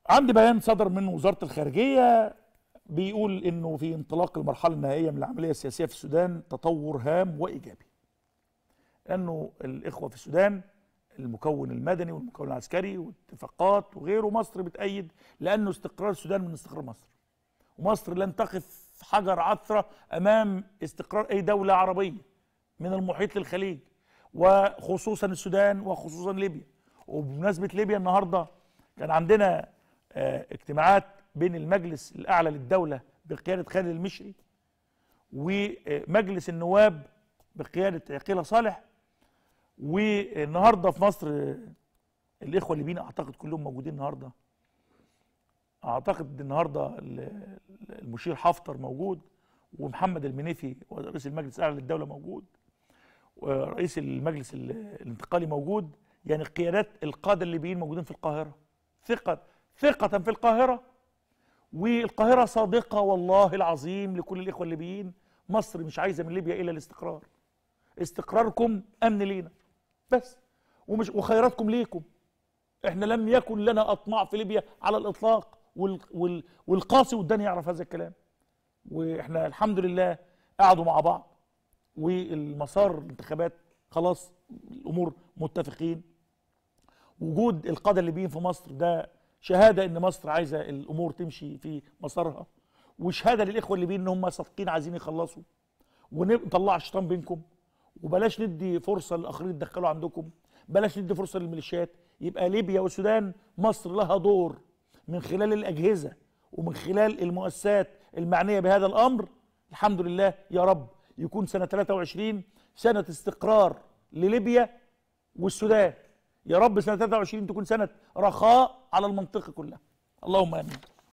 عندي بيان صدر من وزارة الخارجية بيقول انه في انطلاق المرحلة النهائية من العملية السياسية في السودان تطور هام وإيجابي. لأنه الإخوة في السودان المكون المدني والمكون العسكري والاتفاقات وغيره مصر بتأيد، لأنه استقرار السودان من استقرار مصر، ومصر لن تقف حجر عثرة أمام استقرار أي دولة عربية من المحيط للخليج، وخصوصا السودان وخصوصا ليبيا. وبمناسبة ليبيا النهاردة كان عندنا اجتماعات بين المجلس الأعلى للدولة بقيادة خالد المشري ومجلس النواب بقيادة عقيلة صالح. والنهارده في مصر الإخوة الليبيين أعتقد كلهم موجودين النهارده. أعتقد النهارده المشير حفتر موجود، ومحمد المنيفي رئيس المجلس الأعلى للدولة موجود، ورئيس المجلس الانتقالي موجود. يعني القادة الليبيين موجودين في القاهرة، ثقة في القاهرة. والقاهرة صادقة والله العظيم لكل الإخوة الليبيين، مصر مش عايزة من ليبيا إلا الاستقرار. استقراركم أمن لينا بس، وخيراتكم ليكم. احنا لم يكن لنا أطماع في ليبيا على الإطلاق، والقاسي والدنيا يعرف هذا الكلام. واحنا الحمد لله قعدوا مع بعض، والمسار الانتخابات خلاص الأمور متفقين. وجود القادة الليبيين في مصر ده شهادة ان مصر عايزة الامور تمشي في مسارها، وشهادة للاخوة الليبيين ان هم صادقين عايزين يخلصوا، ونطلع الشيطان بينكم، وبلاش ندي فرصة للاخرين يتدخلوا عندكم، بلاش ندي فرصة للميليشيات. يبقى ليبيا والسودان مصر لها دور من خلال الاجهزة ومن خلال المؤسسات المعنية بهذا الامر. الحمد لله يا رب يكون سنة 23 سنة استقرار لليبيا والسودان. يا رب سنة 23 تكون سنة رخاء على المنطقة كلها. اللهم آمين.